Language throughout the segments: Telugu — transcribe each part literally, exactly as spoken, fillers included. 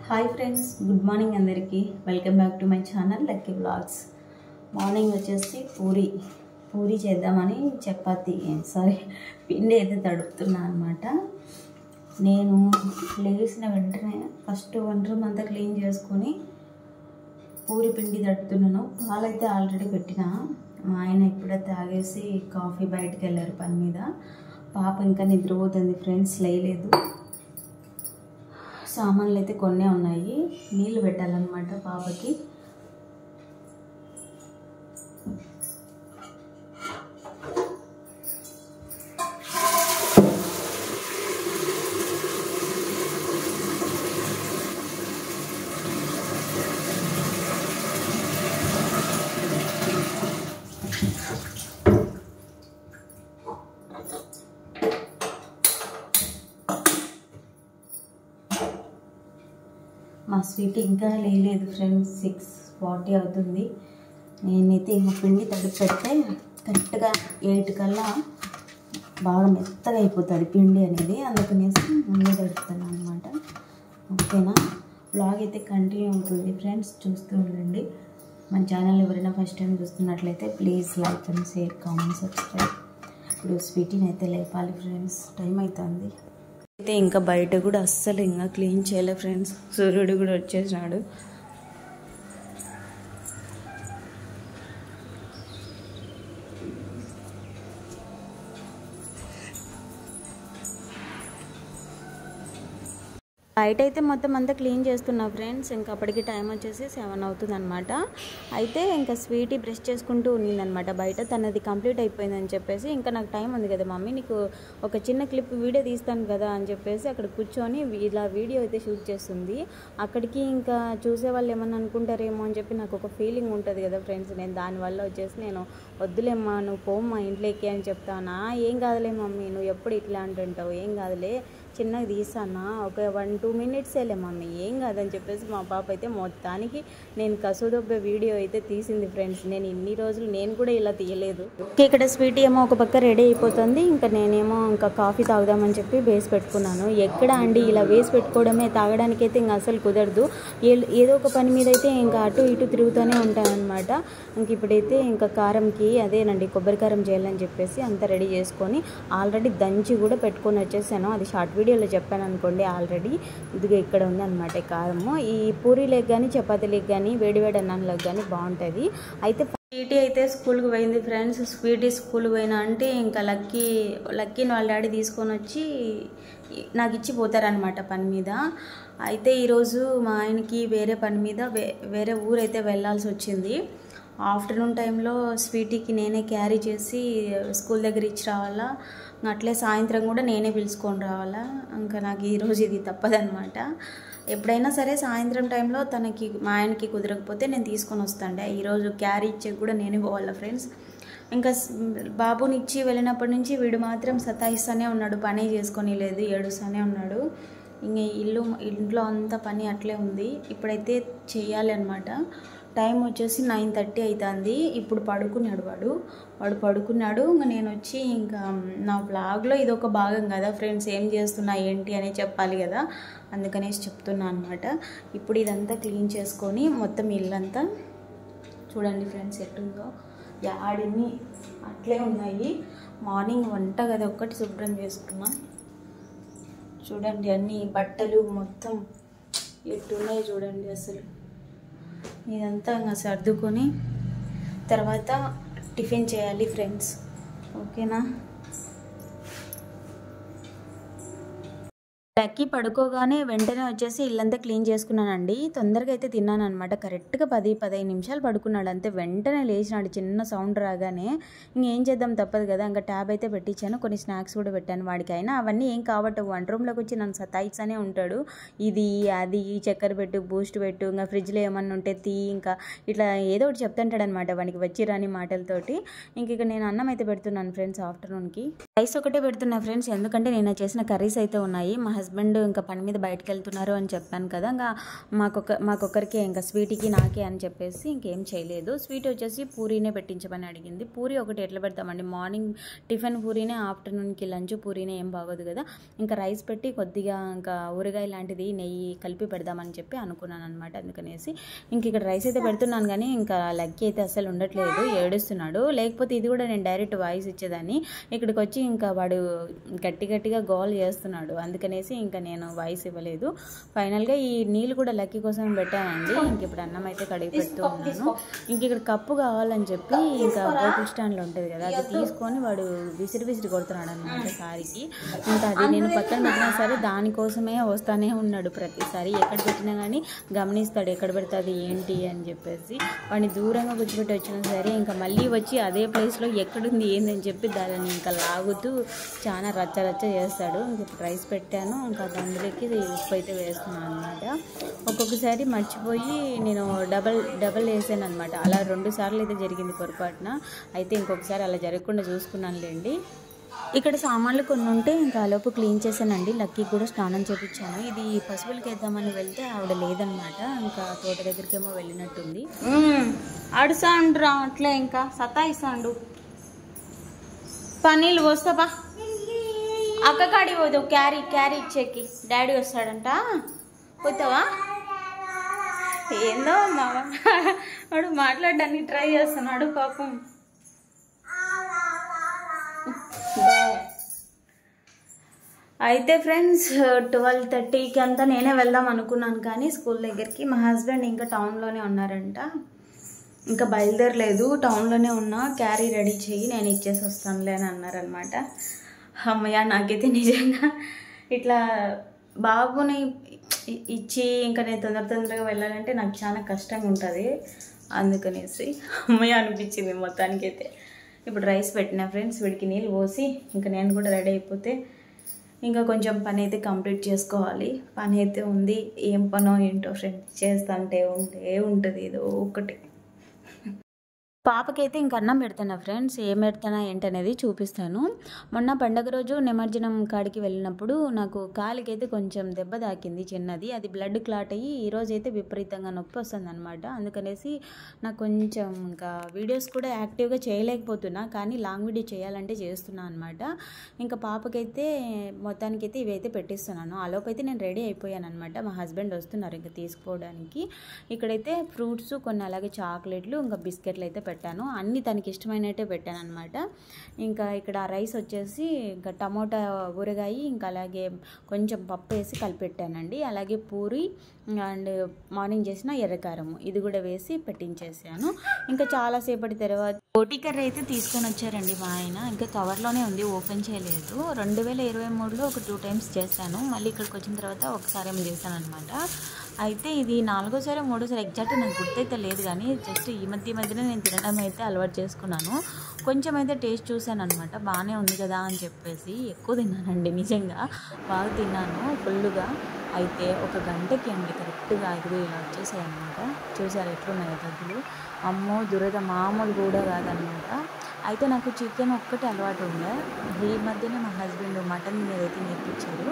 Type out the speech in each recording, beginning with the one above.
హాయ్ ఫ్రెండ్స్, గుడ్ మార్నింగ్ అందరికీ. Welcome back to my channel lucky vlogs. Morning వచ్చేసి పూరి పూరి చేద్దామని చపాతి సారీ పిండి అయితే తడుపుతున్నా అనమాట. నేను లేచిన వెంటనే ఫస్ట్ వంట రూమ్ అంతా క్లీన్ చేసుకొని పూరి పిండి తడుపుతున్నాను. పాలైతే ఆల్రెడీ పెట్టిన. మా ఆయన ఇప్పుడే తాగేసి కాఫీ బయటకు వెళ్ళారు పని మీద. పాప ఇంకా నిద్రపోతుంది ఫ్రెండ్స్, లేయలేదు. సామాన్లు అయితే కొన్నే ఉన్నాయి, నీళ్ళు పెట్టాలన్నమాట పాపకి. మా స్వీట్ ఇంకా లేలేదు ఫ్రెండ్స్, సిక్స్ ఫార్టీ అవుతుంది. నేనైతే ఇంకా పిండి తడిపి పెడితే కరెక్ట్గా ఎయిట్ కల్లా బాగా మెత్తగా అయిపోతుంది పిండి అనేది. అందుకనేసి ముందే తడుపుతాను అనమాట. ఓకేనా, బ్లాగ్ అయితే కంటిన్యూ అవుతుంది ఫ్రెండ్స్, చూస్తూ ఉండండి. మన ఛానల్ ఎవరైనా ఫస్ట్ టైం చూస్తున్నట్లయితే please like and share, comment, subscribe. ఇప్పుడు స్వీటీని అయితే లేపాలి ఫ్రెండ్స్, టైం అవుతుంది. అయితే ఇంకా బయట కూడా అస్సలు ఇంకా క్లీన్ చేయలే ఫ్రెండ్స్. సూర్యుడు కూడా వచ్చేసినాడు. బయట అయితే మొత్తం అంతా క్లీన్ చేస్తున్నా ఫ్రెండ్స్. ఇంకా అప్పటికి టైం వచ్చేసి సెవెన్ అవుతుంది అనమాట. అయితే ఇంకా స్వీటీ బ్రష్ చేసుకుంటూ ఉన్నిందనమాట బయట. తనది కంప్లీట్ అయిపోయిందని చెప్పేసి, ఇంకా నాకు టైం ఉంది కదా మమ్మీ, నీకు ఒక చిన్న క్లిప్ వీడియో తీస్తాను కదా అని చెప్పేసి అక్కడ కూర్చొని ఇలా వీడియో అయితే షూట్ చేస్తుంది. అక్కడికి ఇంకా చూసే వాళ్ళు ఏమన్నా అనుకుంటారేమో అని చెప్పి నాకు ఒక ఫీలింగ్ ఉంటుంది కదా ఫ్రెండ్స్. నేను దానివల్ల వచ్చేసి నేను వద్దులేమ్మా, నువ్వు పోమ్మా ఇంట్లోకి అని చెప్తానా. ఏం కాదులే మమ్మీ, నువ్వు ఎప్పుడు ఇట్లా అంటుంటావు, ఏం కాదులే చిన్నగా తీసానా, ఒక వన్ టూ మినిట్స్ వెళ్ళే మమ్మీ, ఏం కాదని చెప్పేసి మా పాప అయితే మొత్తానికి నేను కసుదొబ్బే వీడియో అయితే తీసింది ఫ్రెండ్స్. నేను ఇన్ని రోజులు నేను కూడా ఇలా తీయలేదు. ఇక్కడ స్వీట్ ఏమో ఒక పక్క రెడీ అయిపోతుంది. ఇంకా నేనేమో ఇంకా కాఫీ తాగుదామని చెప్పి వేసి పెట్టుకున్నాను. ఎక్కడ అండి ఇలా వేసి పెట్టుకోవడమే, తాగడానికైతే ఇంకా అసలు కుదరదు. ఏదో ఒక పని మీద అయితే ఇంకా అటు ఇటు తిరుగుతూనే ఉంటానన్నమాట. ఇంక ఇప్పుడైతే ఇంకా కారంకి అదేనండి కొబ్బరి కారం చేయాలని చెప్పేసి అంతా రెడీ చేసుకొని ఆల్రెడీ దంచి కూడా పెట్టుకొని వచ్చేసాను. అది షార్ట్ వీడియోలో చెప్పాను అనుకోండి ఆల్రెడీ. ఇదిగా ఇక్కడ ఉంది అనమాట కారము. ఈ పూరీలకు కానీ చపాతీలకు కానీ వేడివేడి అన్నంలోకి కానీ బాగుంటుంది. అయితే స్వీటీ అయితే స్కూల్కి పోయింది ఫ్రెండ్స్. స్వీటీ స్కూల్కి పోయినా అంటే ఇంకా లక్కీ లక్కీని వాళ్ళ డాడీ తీసుకొని వచ్చి నాకు ఇచ్చి పోతారనమాట పని మీద. అయితే ఈరోజు మా ఆయనకి వేరే పని మీద వే వేరే ఊరైతే వెళ్ళాల్సి వచ్చింది. ఆఫ్టర్నూన్ టైంలో స్వీటీకి నేనే క్యారీ చేసి స్కూల్ దగ్గర ఇచ్చి రావాలా, అట్లే సాయంత్రం కూడా నేనే పిలుచుకొని రావాలా. ఇంకా నాకు ఈరోజు ఇది తప్పదనమాట. ఎప్పుడైనా సరే సాయంత్రం టైంలో తనకి మా ఆయనకి కుదరకపోతే నేను తీసుకొని వస్తాండే. ఈరోజు క్యారీ ఇచ్చే కూడా నేనే పోవాలా ఫ్రెండ్స్. ఇంకా బాబుని ఇచ్చి వెళ్ళినప్పటి నుంచి వీడు మాత్రం సతాయిస్తూనే ఉన్నాడు, పని చేసుకొని లేదు, ఏడుస్తూనే ఉన్నాడు. ఇంక ఇల్లు ఇంట్లో అంతా పని అట్లే ఉంది. ఇప్పుడైతే చెయ్యాలి అనమాట. టైం వచ్చేసి నైన్ థర్టీ అవుతుంది. ఇప్పుడు పడుకున్నాడు వాడు వాడు పడుకున్నాడు ఇంకా నేను వచ్చి ఇంకా నా బ్లాగ్లో ఇది ఒక భాగం కదా ఫ్రెండ్స్, ఏం చేస్తున్నా ఏంటి అని చెప్పాలి కదా, అందుకనేసి చెప్తున్నా అనమాట. ఇప్పుడు ఇదంతా క్లీన్ చేసుకొని మొత్తం ఇల్లంతా చూడండి ఫ్రెండ్స్ ఎట్టుందో, యాడిని అట్లే ఉన్నాయి. మార్నింగ్ వంట గది ఒక్కటి శుభ్రం చేసుకున్నా. చూడండి అన్ని బట్టలు మొత్తం ఎట్టున్నాయి చూడండి. అసలు ఇదంతా ఇంకా సర్దుకొని తర్వాత టిఫిన్ చేయాలి ఫ్రెండ్స్. ఓకేనా, లక్కీ పడుకోగానే వెంటనే వచ్చేసి ఇల్లంతా క్లీన్ చేసుకున్నానండి. తొందరగా అయితే తిన్నాను అనమాట. కరెక్ట్గా పది పదిహేను నిమిషాలు పడుకున్నాడు అంతే. వెంటనే లేచినాడు చిన్న సౌండ్ రాగానే. ఇంకేం చేద్దాం తప్పదు కదా, ఇంకా ట్యాబ్ అయితే పెట్టించాను, కొన్ని స్నాక్స్ కూడా పెట్టాను వాడికి. అయినా అవన్నీ ఏం కాబట్టి వంట రూమ్లోకి వచ్చి నన్ను సతాయిస్తూనే ఉంటాడు. ఇది అది చక్కెర పెట్టు, బూస్ట్ పెట్టు, ఇంకా ఫ్రిడ్జ్లో ఏమన్నా ఉంటే తీ, ఇంకా ఇట్లా ఏదో ఒకటి చెప్తుంటాడు అనమాట వానికి వచ్చి రాని మాటలతోటి. ఇంక ఇక నేను అన్నం అయితే పెడుతున్నాను ఫ్రెండ్స్ ఆఫ్టర్నూన్కి. రైస్ ఒకటే పెడుతున్నా ఫ్రెండ్స్, ఎందుకంటే నేను చేసిన కర్రీస్ అయితే ఉన్నాయి. మా హస్బెండ్ ఇంకా పని మీద బయటకు వెళ్తున్నారు అని చెప్పాను కదా, ఇంకా మాకొక మాకొకరికే ఇంకా స్వీట్కి నాకే అని చెప్పేసి ఇంకేం చేయలేదు. స్వీట్ వచ్చేసి పూరీనే పెట్టించమని అడిగింది. పూరీ ఒకటి ఎట్లా పెడతామండి, మార్నింగ్ టిఫిన్ పూరీనే, ఆఫ్టర్నూన్కి లంచ్ పూరీనే, ఏం బాగోదు కదా. ఇంకా రైస్ పెట్టి కొద్దిగా ఇంకా ఊరగాయ లాంటిది నెయ్యి కలిపి పెడదామని చెప్పి అనుకున్నాను అనమాట. అందుకనేసి ఇంక ఇక్కడ రైస్ అయితే పెడుతున్నాను కానీ ఇంకా లక్కీ అయితే అసలు ఉండట్లేదు, ఏడుస్తున్నాడు. లేకపోతే ఇది కూడా నేను డైరెక్ట్ వాయిస్ ఇచ్చేదాన్ని. ఇక్కడికి వచ్చి ఇంకా వాడు గట్టి గట్టిగా గోల్ చేస్తున్నాడు, అందుకనేసి ఇంకా నేను వాయిస్ ఇవ్వలేదు. ఫైనల్గా ఈ నీళ్ళు కూడా లక్కీ కోసం పెట్టానండి. ఇంక ఇప్పుడు అన్నం అయితే కడిగి పెడుతూ ఉన్నాను. ఇంక ఇక్కడ కప్పు కావాలని చెప్పి ఇంకా బోటిల్ స్టాండ్లో ఉంటుంది కదా, అది తీసుకొని వాడు విసిరి విసిరి కొడుతున్నాడు అనమాట సారికి. ఇంకా అది నేను పక్కన పెట్టినా సరే దానికోసమే వస్తానే ఉన్నాడు ప్రతిసారి. ఎక్కడ పెట్టినా కానీ గమనిస్తాడు ఎక్కడ పెడుతుంది ఏంటి అని చెప్పేసి. వాడిని దూరంగా కూర్చోబెట్టి వచ్చినా సరే ఇంకా మళ్ళీ వచ్చి అదే ప్లేస్లో ఎక్కడుంది ఏందని చెప్పి దాన్ని ఇంకా లాగుతూ చాలా రచ్చ రచ్చ చేస్తాడు. ఇంక ఇప్పుడు రైస్ పెట్టాను, ఇంకా అందులోకి ఉప్పు అయితే వేస్తున్నాను అనమాట. ఒక్కొక్కసారి మర్చిపోయి నేను డబల్ డబల్ వేసాను అనమాట. అలా రెండు సార్లు అయితే జరిగింది పొరపాటున. అయితే ఇంకొకసారి అలా జరగకుండా చూసుకున్నానులేండి. ఇక్కడ సామాన్లు కొన్ని ఉంటే ఇంకా లోపు క్లీన్ చేశానండి. లక్కీ కూడా స్నానం చేయించాను. ఇది పశువులకి వేద్దామని వెళ్తే ఆవిడ లేదనమాట, ఇంకా తోట దగ్గరికేమో వెళ్ళినట్టుంది. అడుసాండు రా అట్లే ఇంకా సతాయిస్తాండు. పనీళ్ళు పోస్తావా అక్క కాడి పోదు, క్యారీ క్యారీ ఇచ్చేకి డాడీ వస్తాడంట, పోతావా? ఏందో మా వాడు మాట్లాడడానికి ట్రై చేస్తున్నాడు పాపం. అయితే ఫ్రెండ్స్ ట్వెల్వ్ థర్టీకి అంతా నేనే వెళ్దాం అనుకున్నాను కానీ స్కూల్ దగ్గరికి మా హస్బెండ్ ఇంకా టౌన్లోనే ఉన్నారంట, ఇంకా బయలుదేరలేదు. టౌన్లోనే ఉన్నా, క్యారీ రెడీ చెయ్యి నేను ఇచ్చేసి వస్తానులే అని అన్నారనమాట. అమ్మయ్య, నాకైతే నిజంగా ఇట్లా బాబుని ఇచ్చి ఇంకా నేను తొందర తొందరగా వెళ్ళాలంటే నాకు చాలా కష్టంగా ఉంటుంది. అందుకనేసి అమ్మయ్య అనిపించింది మొత్తానికైతే. ఇప్పుడు రైస్ పెట్టిన ఫ్రెండ్స్, వీడికి నీళ్ళు పోసి ఇంకా నేను కూడా రెడీ అయిపోతే ఇంకా కొంచెం పని అయితే కంప్లీట్ చేసుకోవాలి. పని అయితే ఉంది, ఏం పనో ఏంటో ఫ్రెండ్స్, చేస్తుంటే ఉంటే ఉంటుంది ఏదో ఒకటి. పాపకైతే ఇంక అన్నం పెడతాను ఫ్రెండ్స్, ఏం పెడతానా ఏంటనేది చూపిస్తాను. మొన్న పండగ రోజు నిమజ్జనం కాడికి వెళ్ళినప్పుడు నాకు కాలికి అయితే కొంచెం దెబ్బ తాకింది చిన్నది, అది బ్లడ్ క్లాట్ అయ్యి ఈరోజు అయితే విపరీతంగా నొప్పి వస్తుంది అనమాట. అందుకనేసి నాకు కొంచెం ఇంకా వీడియోస్ కూడా యాక్టివ్గా చేయలేకపోతున్నా, కానీ లాంగ్ వీడియో చేయాలంటే చేస్తున్నా అనమాట. ఇంకా పాపకైతే మొత్తానికైతే ఇవైతే పెట్టిస్తున్నాను. ఆలోపు అయితే నేను రెడీ అయిపోయాను అనమాట. మా హస్బెండ్ వస్తున్నారు ఇంకా తీసుకుపోవడానికి. ఇక్కడైతే ఫ్రూట్స్ కొన్ని, అలాగే చాక్లెట్లు, ఇంకా బిస్కెట్లు అయితే పెట్టాను. అన్నీ తనకి ఇష్టమైనట్టే పెట్టాను అనమాట. ఇంకా ఇక్కడ రైస్ వచ్చేసి ఇంకా టమోటా ఊరగాయ, ఇంకా అలాగే కొంచెం పప్పు వేసి కలిపెట్టానండి. అలాగే పూరి అండ్ మార్నింగ్ చేసిన ఎర్రకారము ఇది కూడా వేసి పెట్టించేసాను. ఇంకా చాలాసేపటి తర్వాత బోటి కర్రీ అయితే తీసుకొని వచ్చారండి మా ఆయన. ఇంకా కవర్లోనే ఉంది, ఓపెన్ చేయలేదు. రెండు వేల ఇరవై మూడులో ఒక టూ టైమ్స్ చేశాను, మళ్ళీ ఇక్కడికి వచ్చిన తర్వాత ఒకసారి ఏమో చేశాను అనమాట. అయితే ఇది నాలుగోసారి మూడోసారి ఎగ్జాక్ట్ నాకు గుర్తయితే లేదు, కానీ జస్ట్ ఈ మధ్య మధ్యనే నేను తినడం అయితే అలవాటు చేసుకున్నాను. కొంచెం అయితే టేస్ట్ చూశాను అనమాట, బాగానే ఉంది కదా అని చెప్పేసి ఎక్కువ తిన్నానండి. నిజంగా బాగా తిన్నాను ఫుల్గా. అయితే ఒక గంటకి అండి కరెక్ట్గా ఐదుగురు ఇలా వచ్చేసాయి అనమాట. చూసారు ఎట్లున్నాయో దగ్గులు, అమ్మో దురద మామూలు కూడా కాదనమాట. అయితే నాకు చికెన్ ఒక్కటి అలవాటు ఉండే, ఈ మధ్యనే మా హస్బెండ్ మటన్ మీద అయితే నేర్పించారు.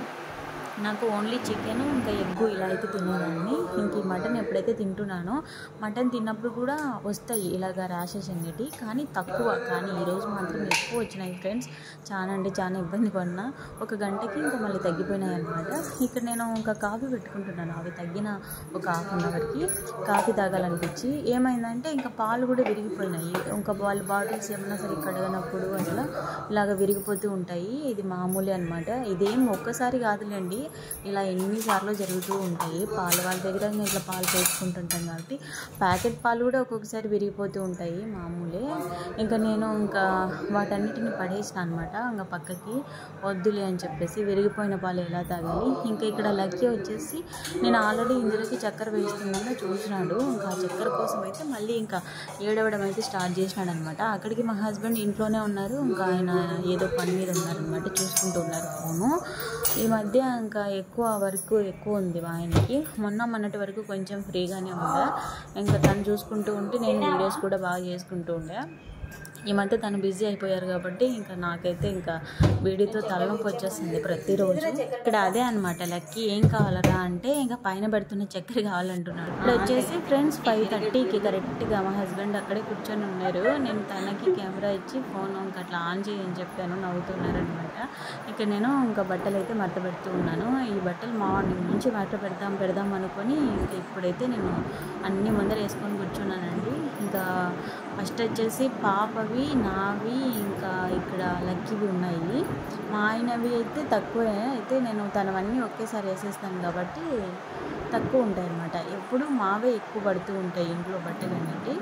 నాకు ఓన్లీ చికెన్ ఇంకా ఎగ్గు ఇలా అయితే తినేదాన్ని. ఇంక ఈ మటన్ ఎప్పుడైతే తింటున్నానో, మటన్ తిన్నప్పుడు కూడా వస్తాయి ఇలాగ ర్యాషెస్ అనేవి, కానీ తక్కువ. కానీ ఈరోజు మాత్రం ఎక్కువ వచ్చినాయి ఫ్రెండ్స్. చాలా అంటే చాలా ఇబ్బంది పడినా. ఒక గంటకి ఇంకా మళ్ళీ తగ్గిపోయినాయి అనమాట. ఇక్కడ నేను ఇంకా కాఫీ పెట్టుకుంటున్నాను. అవి తగ్గిన ఒక హాఫ్ అన్ అవర్కి కాఫీ తాగాలనిపించి ఏమైందంటే ఇంకా పాలు కూడా విరిగిపోయినాయి. ఇంకా వాళ్ళ బాటిల్స్ ఏమన్నా సరే కడగనప్పుడు అసలు ఇలాగ విరిగిపోతూ ఉంటాయి. ఇది మామూలే అనమాట. ఇదేం ఒక్కసారి కాదులేండి, ఇలా ఎన్నిసార్లు జరుగుతూ ఉంటాయి. పాలు వాళ్ళ దగ్గర ఇట్లా పాలు పోసుకుంటుంటాం కాబట్టి ప్యాకెట్ పాలు కూడా ఒక్కొక్కసారి విరిగిపోతూ ఉంటాయి, మామూలే. ఇంకా నేను ఇంకా వాటన్నిటిని పడేసిన అనమాట, ఇంకా పక్కకి వద్దులే అని చెప్పేసి. విరిగిపోయిన పాలు ఎలా తాగాలి. ఇంకా ఇక్కడ లక్కీ వచ్చేసి నేను ఆల్రెడీ ఇందులోకి చక్కెర వేస్తున్నాను చూసినాడు. ఇంకా ఆ చక్కెర కోసం అయితే మళ్ళీ ఇంకా ఏడవడం అయితే స్టార్ట్ చేసినాడు అనమాట. అక్కడికి మా హస్బెండ్ ఇంట్లోనే ఉన్నారు, ఇంకా ఆయన ఏదో పని మీద ఉన్నారనమాట, చూసుకుంటూ ఉన్నారు ఫోను. ఈ మధ్య ఇంకా ఎక్కువ వర్క్ ఎక్కువ ఉంది ఆయనకి. మొన్న మొన్నటి వరకు కొంచెం ఫ్రీగానే ఉండే, ఇంకా తను చూసుకుంటూ ఉంటే నేను వీడియోస్ కూడా బాగా చేసుకుంటూ ఉండే. ఈ మధ్య తను బిజీ అయిపోయారు కాబట్టి ఇంకా నాకైతే ఇంకా వీడియోతో తలనొప్పి వచ్చేస్తుంది ప్రతిరోజు. ఇక్కడ అదే అనమాట, లక్కీ ఏం కావాలరా అంటే ఇంకా పైన పెడుతున్న చక్కెర కావాలంటున్నాడు. ఇప్పుడు వచ్చేసి ఫ్రెండ్స్ ఫైవ్ థర్టీకి కరెక్ట్గా మా హస్బెండ్ అక్కడే కూర్చొని ఉన్నారు. నేను తనకి కెమెరా ఇచ్చి ఫోన్ ఇంకా అట్లా ఆన్ చేయని చెప్పాను, నవ్వుతున్నారు అనమాట. ఇక్కడ నేను ఇంకా బట్టలు అయితే మడత పెడుతూ ఉన్నాను. ఈ బట్టలు మార్నింగ్ నుంచి మడత పెడదాం పెడదాం అనుకొని ఇంకా ఇప్పుడైతే నేను అన్ని ముందర వేసుకొని కూర్చున్నానండి. ఇంకా ఫస్ట్ వచ్చేసి పాపవి, నావి, ఇంకా ఇక్కడ లక్కీవి ఉన్నాయి. మా ఆయనవి అయితే తక్కువే, అయితే నేను తనవన్నీ ఒకేసారి వేసేస్తాను కాబట్టి తక్కువ ఉంటాయి అన్నమాట. ఎప్పుడు మావే ఎక్కువ పడుతూ ఉంటాయి ఇంట్లో బట్టలు అనేవి.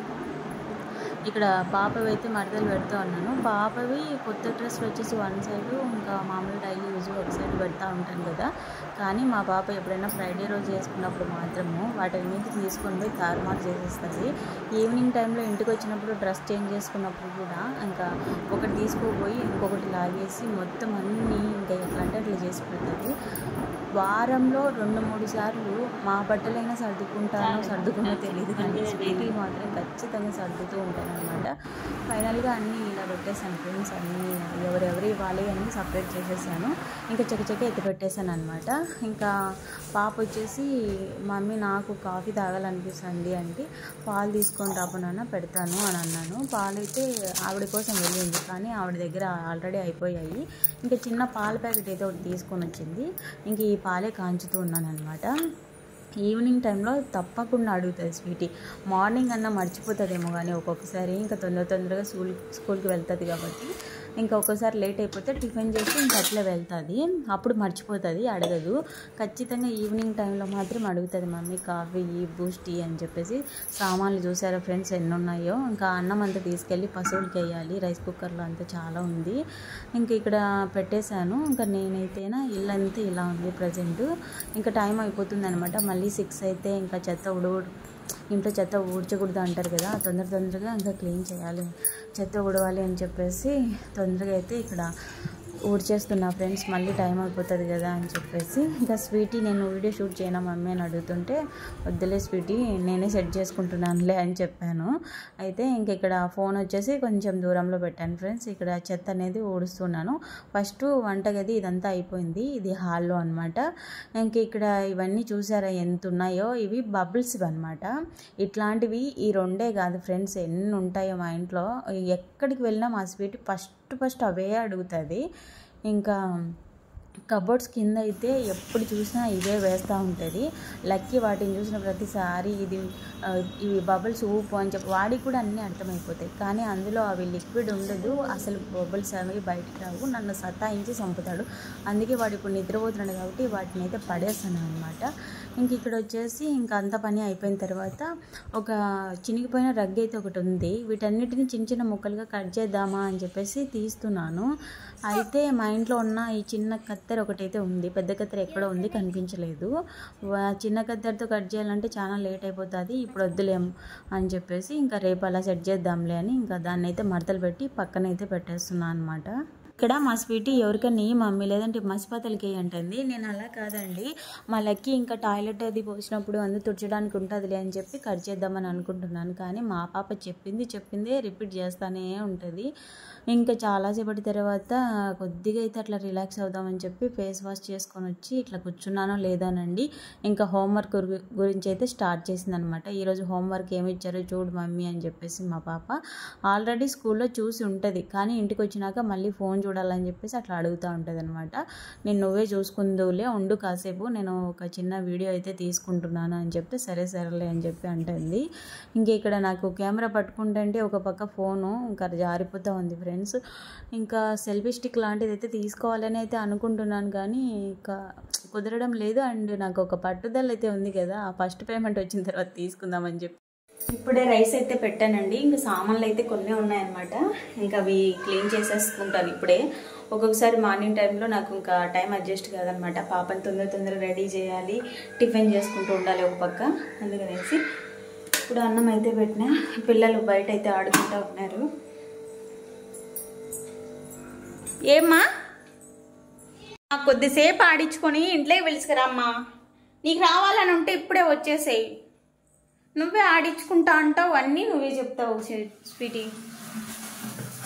ఇక్కడ పాపవి అయితే మడతలు పెడుతూ ఉన్నాను. పాపవి కొత్త డ్రెస్ వచ్చేసి వన్ సైడ్, ఇంకా మామూలు డైలీ యూజ్ ఒక సైడ్ పెడతా ఉంటాను కదా. కానీ మా పాప ఎప్పుడైనా ఫ్రైడే రోజు చేసుకున్నప్పుడు మాత్రము వాటిని మీద తీసుకొని పోయి తారుమారు చేసేస్తుంది. ఈవినింగ్ టైంలో ఇంటికి వచ్చినప్పుడు డ్రెస్ చేంజ్ చేసుకున్నప్పుడు కూడా ఇంకా ఒకటి తీసుకుపోయి ఇంకొకటి లాగేసి మొత్తం అన్నీ ఇంకా ఎట్లా అంటే అట్లా చేసి పెడుతుంది. వారంలో రెండు మూడు సార్లు మా బట్టలైనా సర్దుకుంటానో సర్దుకునో తెలియదు, కానీ స్వీటీ మాత్రం ఖచ్చితంగా సర్దుతూ ఉంటాను అనమాట. ఫైనల్గా అన్నీ ఇలా పెట్టేశాను ఫ్రెండ్స్, అన్నీ ఎవరెవరి వాళ్ళే అన్నీ సపరేట్ చేసేసాను. ఇంకా చకచక ఎత్తి పెట్టేశాను అనమాట. ఇంకా పాప వచ్చేసి మమ్మీ నాకు కాఫీ తాగాలనిపిస్తుంది అంటే పాలు తీసుకొని రాకుండా పెడతాను అని అన్నాను. పాలు అయితే ఆవిడ కోసం వెళ్ళింది, కానీ ఆవిడ దగ్గర ఆల్రెడీ అయిపోయాయి. ఇంకా చిన్న పాల ప్యాకెట్ అయితే ఒకటి తీసుకొని వచ్చింది. ఇంక ఈ పాలే కాంచుతూ ఉన్నాను అనమాట. ఈవినింగ్ టైంలో తప్పకుండా అడుగుతుంది స్వీటీ. మార్నింగ్ అన్నా మర్చిపోతుందేమో కానీ ఒక్కొక్కసారి ఇంకా తొందర తొందరగా స్కూల్ స్కూల్కి వెళ్తుంది కాబట్టి ఇంకా ఒక్కోసారి లేట్ అయిపోతే టిఫిన్ చేసి ఇంకా అట్లా వెళ్తుంది, అప్పుడు మర్చిపోతుంది, అడగదు. ఖచ్చితంగా ఈవినింగ్ టైంలో మాత్రం అడుగుతుంది, మమ్మీ కాఫీ బూస్ట్ అని చెప్పేసి. సామాన్లు చూసారా ఫ్రెండ్స్ ఎన్ని ఉన్నాయో. ఇంకా అన్నం అంతా తీసుకెళ్ళి పశువులకి వేయాలి, రైస్ కుక్కర్లో అంతా చాలా ఉంది. ఇంక ఇక్కడ పెట్టేశాను. ఇంకా నేనైతేనా ఇల్లంతా ఇలా ఉంది ప్రజెంట్. ఇంకా టైం అయిపోతుంది అనమాట. మళ్ళీ సిక్స్ అయితే ఇంకా చెత్త ఉడు ఇంట్లో చెత్త ఊడ్చకూడదు అంటారు కదా, తొందర తొందరగా ఇంకా క్లీన్ చేయాలి, చెత్త ఊడవాలి అని చెప్పేసి తొందరగా అయితే ఇక్కడ ఊడ్చేస్తున్నా ఫ్రెండ్స్. మళ్ళీ టైం అయిపోతుంది కదా అని చెప్పేసి. ఇంకా స్వీటీ నేను వీడియో షూట్ చేయనా మమ్మీ అని అడుగుతుంటే వద్దులే స్వీటీ నేనే సెట్ చేసుకుంటున్నానులే అని చెప్పాను. అయితే ఇంక ఇక్కడ ఫోన్ వచ్చేసి కొంచెం దూరంలో పెట్టాను ఫ్రెండ్స్. ఇక్కడ చెత్త అనేది ఊడుస్తున్నాను. ఫస్ట్ వంటగది ఇదంతా అయిపోయింది, ఇది హాల్లో అనమాట. ఇంక ఇక్కడ ఇవన్నీ చూసారా ఎంత ఉన్నాయో, ఇవి బబుల్స్ అనమాట. ఇట్లాంటివి ఈ రెండే కాదు ఫ్రెండ్స్, ఎన్ని ఉంటాయో మా ఇంట్లో. ఎక్కడికి వెళ్ళినా మా స్వీటీ ఫస్ట్ ఫస్ట్ అవే అడుగుతుంది. ఇంకా కబోర్డ్స్ కింద అయితే ఎప్పుడు చూసినా ఇవే వేస్తూ ఉంటుంది. లక్కీ వాటిని చూసిన ప్రతిసారి ఇది ఇవి బబుల్స్ ఊపు అని చెప్పి వాడికి కూడా అన్నీ అర్థమైపోతాయి, కానీ అందులో అవి లిక్విడ్ ఉండదు, అసలు బబుల్స్ అవి బయటికి రావు. నన్ను సతాయించి చంపుతాడు. అందుకే వాడు ఇప్పుడు నిద్రపోతున్నాడు కాబట్టి వాటిని అయితే పడేస్తాను అనమాట. ఇంక ఇక్కడ వచ్చేసి ఇంకా అంత పని అయిపోయిన తర్వాత ఒక చినిగిపోయిన రగ్గు అయితే ఒకటి ఉంది. వీటన్నిటిని చిన్న చిన్న ముక్కలుగా కట్ చేద్దామా అని చెప్పేసి తీస్తున్నాను. అయితే మా ఇంట్లో ఉన్న ఈ చిన్న కత్తెర ఒకటైతే ఉంది, పెద్ద కత్తెర ఎక్కడో ఉంది కనిపించలేదు. చిన్న కత్తెరతో కట్ చేయాలంటే చాలా లేట్ అయిపోతుంది, ఇప్పుడు వద్దులేం అని చెప్పేసి ఇంకా రేపు అలా సెట్ చేద్దాంలే అని ఇంకా దాన్ని అయితే మడతలు పెట్టి పక్కన అయితే పెట్టేస్తున్నాను అనమాట. ఇక్కడ మా స్వీటీ ఎవరికన్నా మమ్మీ లేదంటే మసిపాతలకి అంటుంది. నేను అలా కాదండి, మా లక్కీ ఇంకా టాయిలెట్ అది పోసినప్పుడు అందు తుడచడానికి ఉంటుందిలే అని చెప్పి కట్ చేద్దామని అనుకుంటున్నాను. కానీ మా పాప చెప్పింది చెప్పిందే రిపీట్ చేస్తూనే ఉంటుంది. ఇంకా చాలాసేపటి తర్వాత కొద్దిగా అయితే అట్లా రిలాక్స్ అవుదామని చెప్పి ఫేస్ వాష్ చేసుకొని వచ్చి ఇట్లా కూర్చున్నానో లేదానండి. ఇంకా హోంవర్క్ గురించి అయితే స్టార్ట్ చేసింది అనమాట. ఈరోజు హోంవర్క్ ఏమి ఇచ్చారో చూడు మమ్మీ అని చెప్పేసి మా పాప ఆల్రెడీ స్కూల్లో చూసి ఉంటుంది, కానీ ఇంటికి వచ్చినాక మళ్ళీ ఫోన్ చూడాలని చెప్పేసి అట్లా అడుగుతూ ఉంటుంది అనమాట. నేను నువ్వే చూసుకుందులే ఉండు కాసేపు, నేను ఒక చిన్న వీడియో అయితే తీసుకుంటున్నాను అని చెప్తే సరే సరేలే అని చెప్పి అంటుంది. ఇంక ఇక్కడ నాకు కెమెరా పట్టుకుంటే ఒక పక్క ఫోను ఇంకా జారిపోతూ ఉంది ఫ్రెండ్స్. ఇంకా సెల్ఫీ స్టిక్ లాంటిది అయితే తీసుకోవాలని అయితే అనుకుంటున్నాను, కానీ ఇంకా కుదరడం లేదు. అండ్ నాకు ఒక పట్టుదల అయితే ఉంది కదా, ఆ ఫస్ట్ పేమెంట్ వచ్చిన తర్వాత తీసుకుందామని చెప్పి ఇప్పుడే రైస్ అయితే పెట్టానండి. ఇంకా సామాన్లు అయితే కొన్ని ఉన్నాయన్నమాట, ఇంకా అవి క్లీన్ చేసేసుకుంటాను ఇప్పుడే. ఒక్కొక్కసారి మార్నింగ్ టైంలో నాకు ఇంకా టైం అడ్జస్ట్ కాదనమాట. పాపని తొందర తొందర రెడీ చేయాలి, టిఫిన్ చేసుకుంటూ ఉండాలి ఒక పక్క. అందుకనేసి ఇప్పుడు అన్నం అయితే పెట్టినా. పిల్లలు బయట అయితే ఆడుకుంటూ ఉన్నారు. ఏమ్మా కొద్దిసేపు ఆడించుకొని ఇంట్లోకి పిలుచుకురామ్మా, నీకు రావాలని ఉంటే ఇప్పుడే వచ్చేసేయి. నువ్వే ఆడించుకుంటా అంటావు, అన్నీ నువ్వే చెప్తావు స్వీటీ.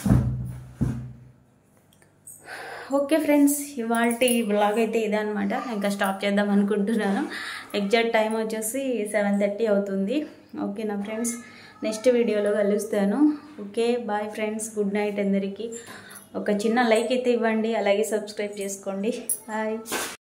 ఓకే ఫ్రెండ్స్, ఇవాళ బ్లాగ్ అయితే ఇదే అనమాట. ఇంకా స్టాప్ చేద్దాం అనుకుంటున్నాను. ఎగ్జాక్ట్ టైం వచ్చేసి సెవెన్ థర్టీ అవుతుంది. ఓకేనా ఫ్రెండ్స్, నెక్స్ట్ వీడియోలో కలుస్తాను. Okay bye friends, good night అందరికీ. ఒక చిన్న లైక్ అయితే ఇవ్వండి, అలాగే సబ్స్క్రైబ్ చేసుకోండి. బాయ్.